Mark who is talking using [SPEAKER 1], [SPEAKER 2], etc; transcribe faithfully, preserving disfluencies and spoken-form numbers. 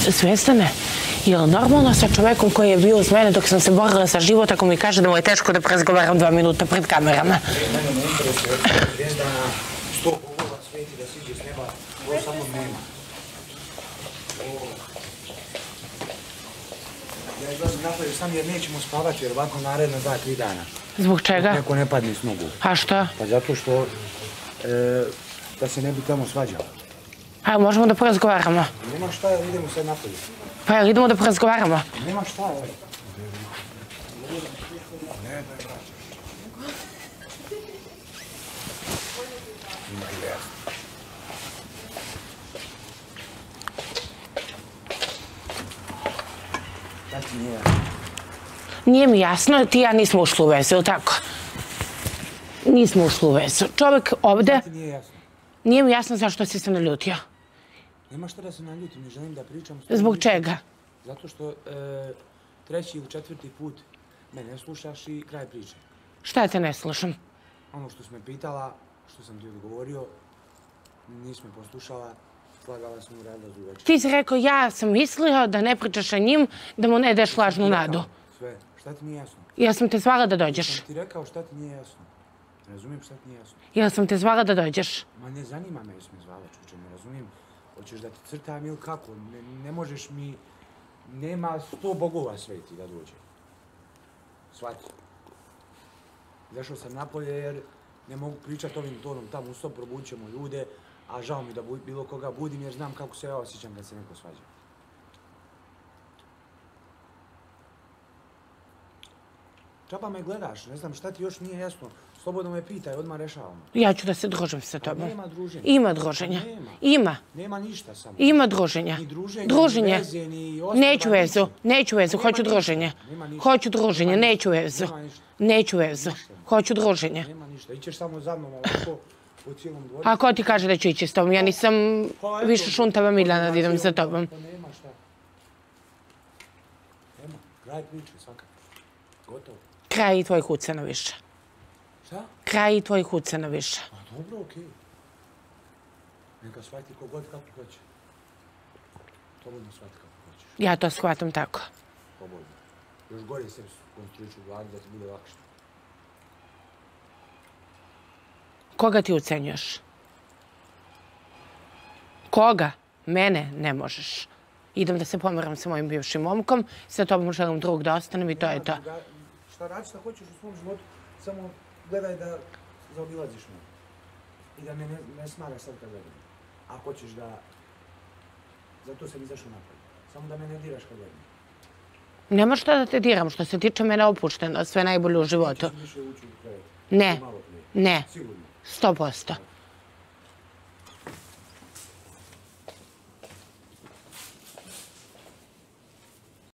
[SPEAKER 1] Svetlane, je li normalno sa čovekom koji je bio uz mene dok sam se borila za život ako mi kaže da mu je teško da prezgovaram dva minuta pred kamerama?
[SPEAKER 2] Mene ne interesuje, Zvezdana, sto bogova sveti da siđe s neba, ovo samo nema. Ja izlazim napolje sam jer nećemo spavati, jer ovako naredno dva, tri dana.
[SPEAKER 1] Zbog čega?
[SPEAKER 2] Neko ne padne s nogu.
[SPEAKER 1] A što?
[SPEAKER 2] Pa zato što, da se ne bi tamo svađao.
[SPEAKER 1] A možemo da porazgovaramo?
[SPEAKER 2] Nema šta, idemo sad napolje.
[SPEAKER 1] Pa jel idemo da porazgovaramo?
[SPEAKER 2] Nema šta, evo. Da ti nije jasno?
[SPEAKER 1] Nije mi jasno, ti i ja nismo ušli u vezu, ili tako? Nismo ušli u vezu. Čovjek ovde...
[SPEAKER 2] Da ti nije jasno?
[SPEAKER 1] Nije mi jasno zašto si se naljutio.
[SPEAKER 2] Nema šta da se naljutim, ne želim da pričam.
[SPEAKER 1] Zbog čega?
[SPEAKER 2] Zato što treći ili četvrti put me ne slušaš i kraj priče.
[SPEAKER 1] Šta te ne slušam?
[SPEAKER 2] Ono što si me pitala, što sam ti odgovorio, nisi me poslušala, slagala sam u razlazu večer.
[SPEAKER 1] Ti si rekao, ja sam mislio da ne pričaš o njim, da mu ne deš lažnu nadu.
[SPEAKER 2] Sve, šta ti nije jasno?
[SPEAKER 1] Ja sam te zvala da dođeš.
[SPEAKER 2] Sam ti rekao šta ti nije jasno. Ne razumijem šta ti nije jasno.
[SPEAKER 1] Ja sam te zvala da dođeš.
[SPEAKER 2] Ma ne zanima me jesi me zvala, čuče, ne razumijem. Hoćeš da ti crtam ili kako? Ne, ne možeš mi... Nema sto bogova sveti da dođe. Shvati. Izašao sam napolje jer ne mogu pričati ovim tonom tamo u sto, probudit ćemo ljude, a žao mi da bilo koga budim jer znam kako se ja osjećam kad se neko svađa. Čaba me gledaš, ne znam šta ti još nije jasno. Slobodno me pitaj, odmah rešavamo.
[SPEAKER 1] Ja ću da se družim sa tobom.
[SPEAKER 2] Nema druženja.
[SPEAKER 1] Ima druženja. Ima.
[SPEAKER 2] Nema ništa samo.
[SPEAKER 1] Ima druženja.
[SPEAKER 2] Ni druženja,
[SPEAKER 1] druženje.
[SPEAKER 2] Ni veze, ni ostalo.
[SPEAKER 1] Neću vezu, neću vezu, hoću druženje. Hoću druženje, neću vezu. Neću vezu, hoću druženje.
[SPEAKER 2] Nema ništa, ićeš samo za mnom ovako po cijelom dvorištu.
[SPEAKER 1] A ko ti kaže da ću ići s tobom? Ja nisam više šuntava Miljana da idem za tobom.
[SPEAKER 2] Pa nema šta. Nema, kraj priče svakako. Gotovo.
[SPEAKER 1] Kraj i tvojih ucena više.
[SPEAKER 2] Šta?
[SPEAKER 1] Kraj i tvojih ucena više.
[SPEAKER 2] Pa dobro, okej. Neka shvati kogod kako hoće. Slobodno shvati kako hoćeš.
[SPEAKER 1] Ja to shvatam tako.
[SPEAKER 2] Slobodno. Još gore se konstruiću u glavi da ti bude lakše.
[SPEAKER 1] Koga ti ucenjuješ? Koga? Mene ne možeš. Idem da se pomeram sa mojim bivšim momkom, sa tobom želim drug da ostanem i to je to.
[SPEAKER 2] Šta radi šta hoćeš u svom životu, samo gledaj da zaobilaziš me. I da me ne smaraš sad kad gledam. A hoćeš da... Zato sam izašao napolje. Samo da me ne diraš kad gledam.
[SPEAKER 1] Nema šta da te diram, što se tiče mene opušteno, sve najbolje u životu.
[SPEAKER 2] Nećeš više ući u krevet.
[SPEAKER 1] Ne, ne, sto posto.